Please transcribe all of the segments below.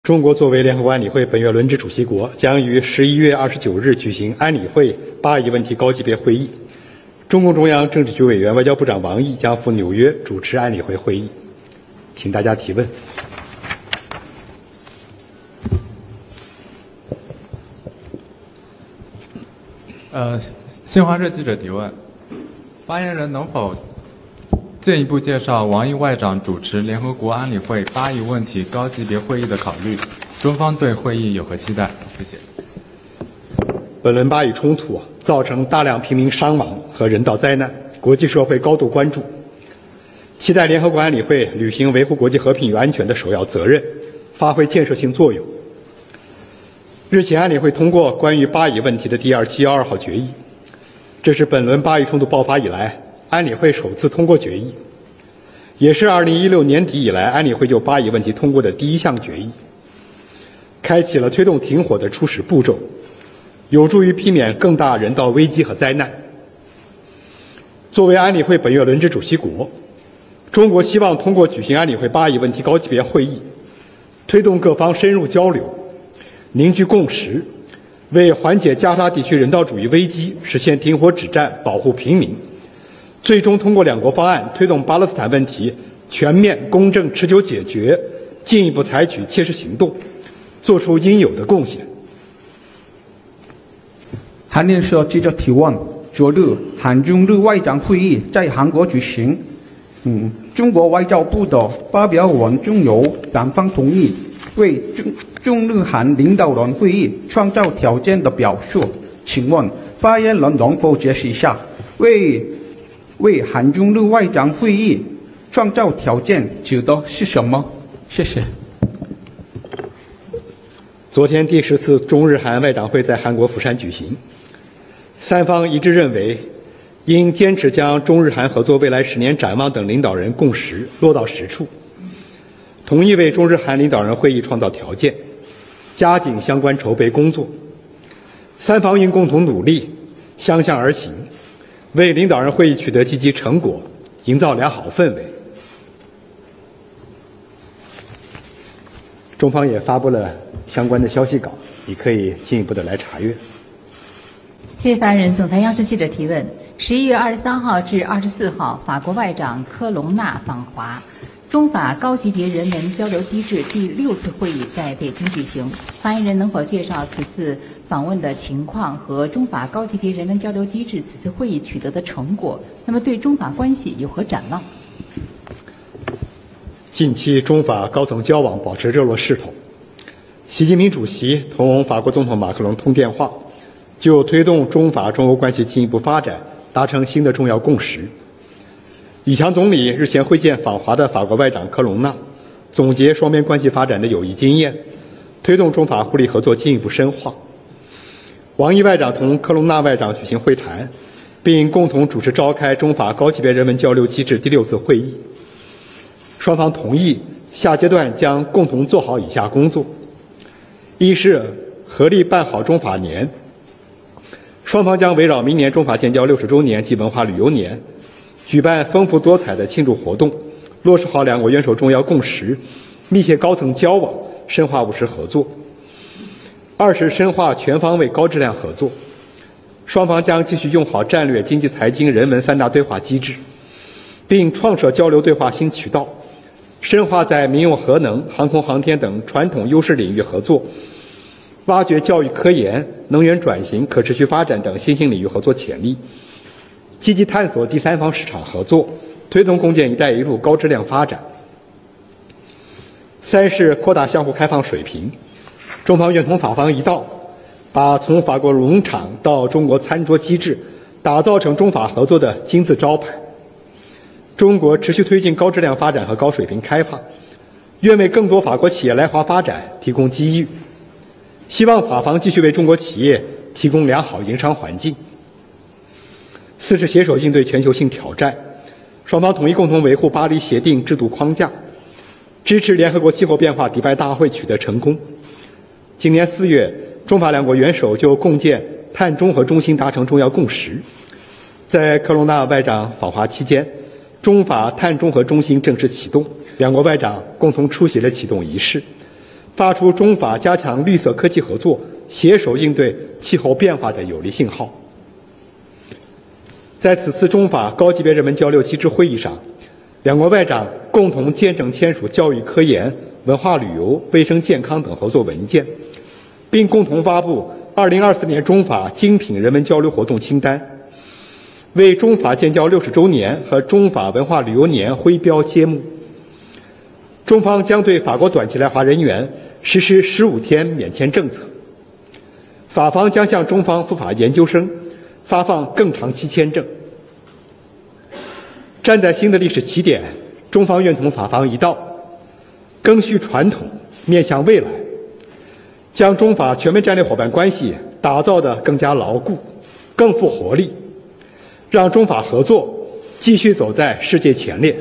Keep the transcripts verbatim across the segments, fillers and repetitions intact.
中国作为联合国安理会本月轮值主席国，将于十一月二十九日举行安理会巴以问题高级别会议。中共中央政治局委员、外交部长王毅将赴纽约主持安理会会议。请大家提问。 呃，新华社记者提问：发言人能否进一步介绍王毅外长主持联合国安理会巴以问题高级别会议的考虑？中方对会议有何期待？谢谢。 本轮巴以冲突造成大量平民伤亡和人道灾难，国际社会高度关注，期待联合国安理会履行维护国际和平与安全的首要责任，发挥建设性作用。日前，安理会通过关于巴以问题的第二七一二号决议，这是本轮巴以冲突爆发以来安理会首次通过决议，也是二零一六年底以来安理会就巴以问题通过的第一项决议，开启了推动停火的初始步骤，有助于避免更大人道危机和灾难。作为安理会本月轮值主席国，中国希望通过举行安理会巴以问题高级别会议，推动各方深入交流，凝聚共识，为缓解加沙地区人道主义危机、实现停火止战、保护平民，最终通过两国方案推动巴勒斯坦问题全面、公正、持久解决，进一步采取切实行动，做出应有的贡献。 韩联社记者提问：昨日韩中日外长会议在韩国举行，嗯，中国外交部的发表文中有三方同意为中中日韩领导人会议创造条件的表述，请问发言人能否解释一下为为韩中日外长会议创造条件指的是什么？谢谢。 昨天第十次中日韩外长会在韩国釜山举行，三方一致认为，应坚持将中日韩合作未来十年展望等领导人共识落到实处，同意为中日韩领导人会议创造条件，加紧相关筹备工作。三方应共同努力，相向而行，为领导人会议取得积极成果营造良好氛围。中方也发布了相关的消息稿，你可以进一步的来查阅。 谢谢发言人。总台央视记者提问：十一月二十三号至二十四号，法国外长科隆纳访华，中法高级别人文交流机制第六次会议在北京举行。发言人能否介绍此次访问的情况和中法高级别人文交流机制此次会议取得的成果？那么对中法关系有何展望？ 近期中法高层交往保持热络势头，习近平主席同法国总统马克龙通电话，就推动中法中欧关系进一步发展达成新的重要共识。李强总理日前会见访华的法国外长科隆纳，总结双边关系发展的有益经验，推动中法互利合作进一步深化。王毅外长同科隆纳外长举行会谈，并共同主持召开中法高级别人文交流机制第六次会议。双方同意下阶段将共同做好以下工作：一是合力办好中法年，双方将围绕明年中法建交六十周年及文化旅游年，举办丰富多彩的庆祝活动，落实好两国元首重要共识，密切高层交往，深化务实合作。二是深化全方位高质量合作，双方将继续用好战略、经济、财经、人文三大对话机制，并创设交流对话新渠道，深化在民用核能、航空航天等传统优势领域合作，挖掘教育科研、能源转型、可持续发展等新兴领域合作潜力，积极探索第三方市场合作，推动共建“一带一路”高质量发展。三是扩大相互开放水平，中方愿同法方一道，把从法国农场到中国餐桌机制打造成中法合作的金字招牌。中国持续推进高质量发展和高水平开放，愿为更多法国企业来华发展提供机遇，希望法方继续为中国企业提供良好营商环境。四是携手应对全球性挑战，双方统一共同维护巴黎协定制度框架，支持联合国气候变化迪拜大会取得成功。今年四月，中法两国元首就共建碳中和中心达成重要共识。在科隆纳外长访华期间，中法碳中和中心正式启动，两国外长共同出席了启动仪式。 发出中法加强绿色科技合作、携手应对气候变化的有力信号。在此次中法高级别人文交流机制会议上，两国外长共同见证签署教育科研、文化旅游、卫生健康等合作文件，并共同发布二零二四年中法精品人文交流活动清单，为中法建交六十周年和中法文化旅游年徽标揭幕。中方将对法国短期来华人员实施十五天免签政策，法方将向中方赴法研究生发放更长期签证。站在新的历史起点，中方愿同法方一道，赓续传统，面向未来，将中法全面战略伙伴关系打造得更加牢固、更富活力，让中法合作继续走在世界前列。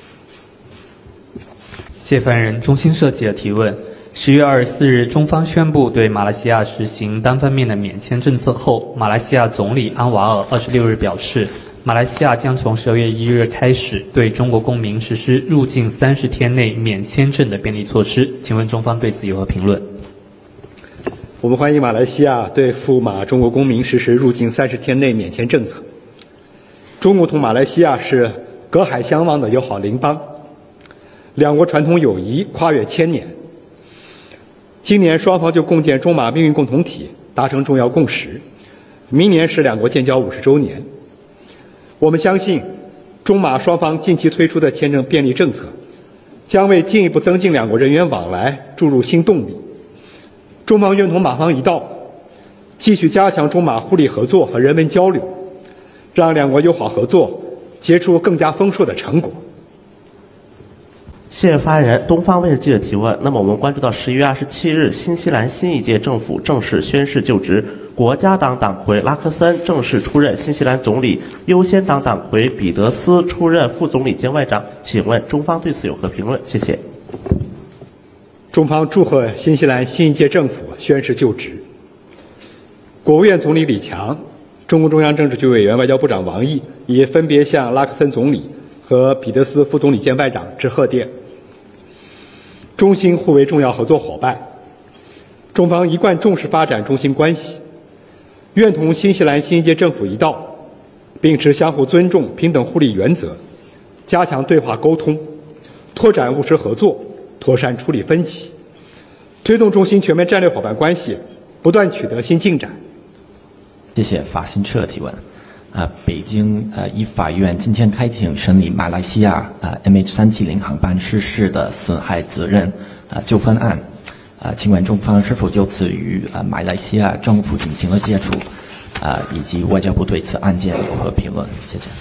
谢凡人中新社记者提问：十月二十四日，中方宣布对马来西亚实行单方面的免签政策后，马来西亚总理安瓦尔二十六日表示，马来西亚将从十二月一日开始对中国公民实施入境三十天内免签证的便利措施。请问中方对此有何评论？ 我们欢迎马来西亚对赴马中国公民实施入境三十天内免签政策。中国同马来西亚是隔海相望的友好邻邦，两国传统友谊跨越千年。今年双方就共建中马命运共同体达成重要共识，明年是两国建交五十周年。我们相信，中马双方近期推出的签证便利政策，将为进一步增进两国人员往来注入新动力。中方愿同马方一道，继续加强中马互利合作和人文交流，让两国友好合作结出更加丰硕的成果。 谢谢发言人。东方卫视记者提问：那么我们关注到十一月二十七日，新西兰新一届政府正式宣誓就职，国家党党魁拉克森正式出任新西兰总理，优先党党魁彼得斯出任副总理兼外长。请问中方对此有何评论？谢谢。 中方祝贺新西兰新一届政府宣誓就职。国务院总理李强、中共中央政治局委员、外交部长王毅也分别向拉克森总理和彼得斯副总理兼外长致贺电。中新互为重要合作伙伴，中方一贯重视发展中新关系，愿同新西兰新一届政府一道，秉持相互尊重、平等互利原则，加强对话沟通，拓展务实合作，妥善处理分歧，推动中新全面战略伙伴关系不断取得新进展。 谢谢法新社提问。呃，北京呃一法院今天开庭审理马来西亚呃 M H 三七零航班失事的损害责任呃纠纷案，呃，请问中方是否就此与呃马来西亚政府进行了接触，呃，以及外交部对此案件有何评论？谢谢。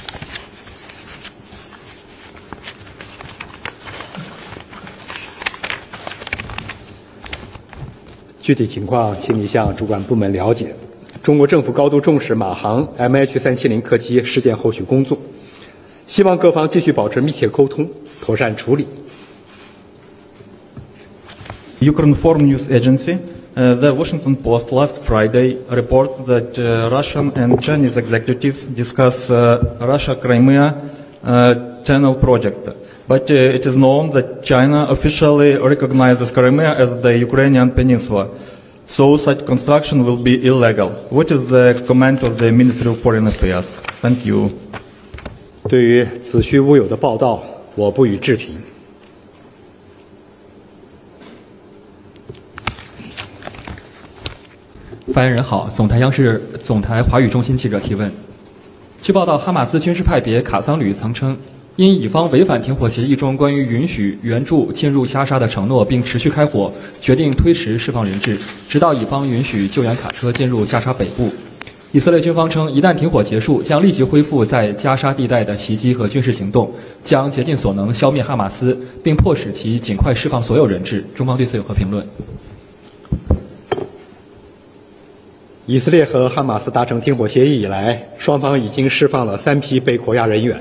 具体情况，请你向主管部门了解。中国政府高度重视马航 M H 三七零客机事件后续工作，希望各方继续保持密切沟通，妥善处理。 Ukrinform News Agency, uh, the Washington Post last Friday reported that uh, Russian and Chinese executives discuss uh, Russia-Crimea uh, Channel project. But uh, it is known that China officially recognizes Crimea as the Ukrainian peninsula. So such construction will be illegal. What is the comment of the Ministry of Foreign Affairs? Thank you. 对于子虚乌有的报道，我不予置评。 发言人好，总台央视总台华语中心记者提问。据报道，哈马斯军事派别卡桑旅曾称，因以方违反停火协议中关于允许援助进入加沙的承诺，并持续开火，决定推迟释放人质，直到以方允许救援卡车进入加沙北部。以色列军方称，一旦停火结束，将立即恢复在加沙地带的袭击和军事行动，将竭尽所能消灭哈马斯，并迫使其尽快释放所有人质。中方对此有何评论？ 以色列和哈马斯达成停火协议以来，双方已经释放了三批被扣押人员。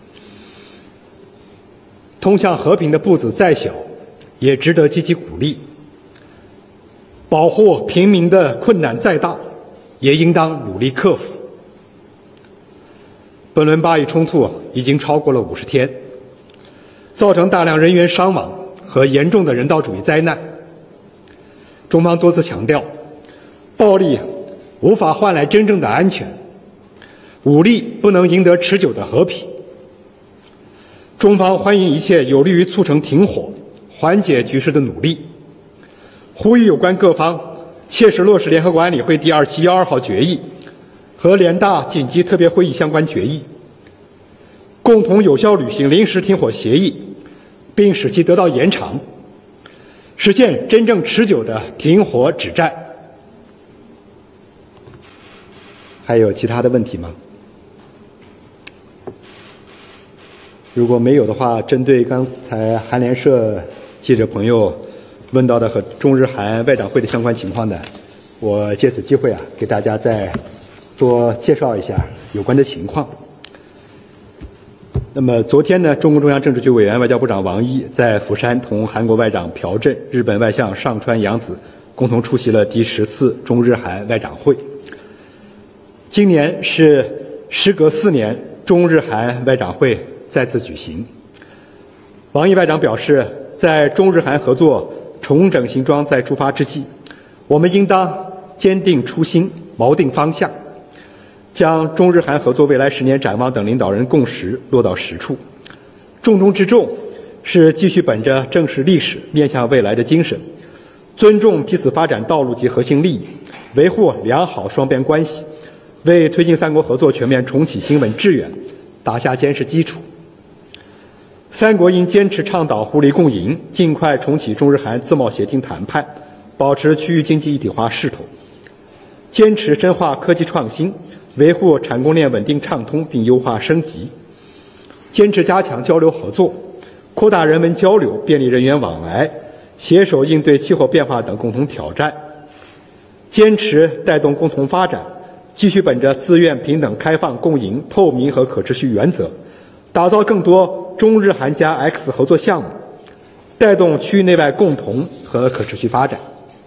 通向和平的步子再小，也值得积极鼓励。保护平民的困难再大，也应当努力克服。本轮巴以冲突已经超过了五十天，造成大量人员伤亡和严重的人道主义灾难。 中方多次强调，暴力无法换来真正的安全，武力不能赢得持久的和平。中方欢迎一切有利于促成停火、缓解局势的努力，呼吁有关各方切实落实联合国安理会第二七一二号决议和联大紧急特别会议相关决议，共同有效履行临时停火协议，并使其得到延长，实现真正持久的停火止战。还有其他的问题吗？如果没有的话，针对刚才韩联社记者朋友问到的和中日韩外长会的相关情况呢，我借此机会啊，给大家再多介绍一下有关的情况。那么昨天呢，中共中央政治局委员、外交部长王毅在釜山同韩国外长朴振、日本外相上川洋子共同出席了第十次中日韩外长会。今年是时隔四年，中日韩外长会再次举行。王毅外长表示，在中日韩合作重整行装再出发之际，我们应当坚定初心，锚定方向，将中日韩合作未来十年展望等领导人共识落到实处。重中之重是继续本着正视历史、面向未来的精神，尊重彼此发展道路及核心利益，维护良好双边关系，为推进三国合作全面重启新稳致远打下坚实基础。三国应坚持倡导互利共赢，尽快重启中日韩自贸协定谈判，保持区域经济一体化势头，坚持深化科技创新，维护产供链稳定畅通并优化升级，坚持加强交流合作，扩大人文交流，便利人员往来，携手应对气候变化等共同挑战，坚持带动共同发展，继续本着自愿、平等、开放、共赢、透明和可持续原则，打造更多中日韩加 X 合作项目，带动区域内外共同和可持续发展。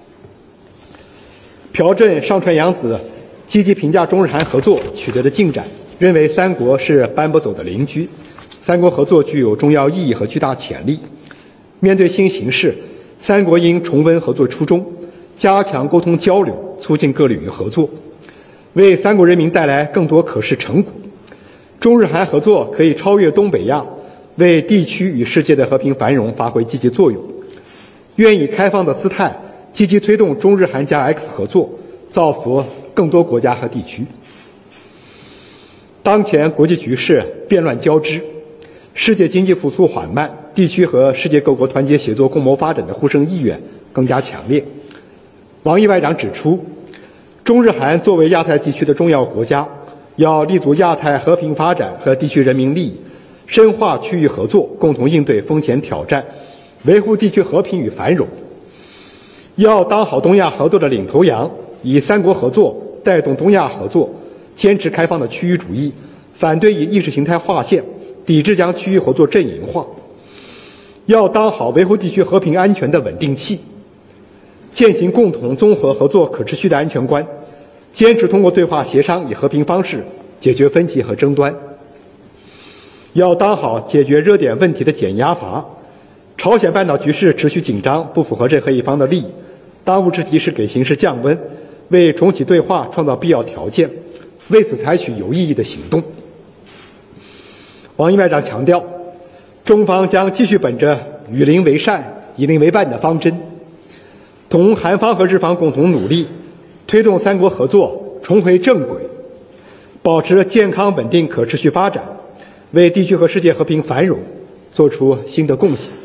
朴振、上川洋子积极评价中日韩合作取得的进展，认为三国是搬不走的邻居，三国合作具有重要意义和巨大潜力。面对新形势，三国应重温合作初衷，加强沟通交流，促进各领域合作，为三国人民带来更多可视成果。中日韩合作可以超越东北亚，为地区与世界的和平繁荣发挥积极作用。愿以开放的姿态，积极推动中日韩加 X 合作，造福更多国家和地区。当前国际局势变乱交织，世界经济复苏缓慢，地区和世界各国团结协作、共谋发展的呼声意愿更加强烈。王毅外长指出，中日韩作为亚太地区的重要国家，要立足亚太和平发展和地区人民利益，深化区域合作，共同应对风险挑战，维护地区和平与繁荣。要当好东亚合作的领头羊，以三国合作带动东亚合作，坚持开放的区域主义，反对以意识形态划线，抵制将区域合作阵营化。要当好维护地区和平安全的稳定器，践行共同综合合作可持续的安全观，坚持通过对话协商以和平方式解决分歧和争端。要当好解决热点问题的减压阀。朝鲜半岛局势持续紧张，不符合任何一方的利益，当务之急是给形势降温，为重启对话创造必要条件，为此采取有意义的行动。王毅外长强调，中方将继续本着与邻为善、以邻为伴的方针，同韩方和日方共同努力，推动三国合作重回正轨，保持健康稳定可持续发展，为地区和世界和平繁荣做出新的贡献。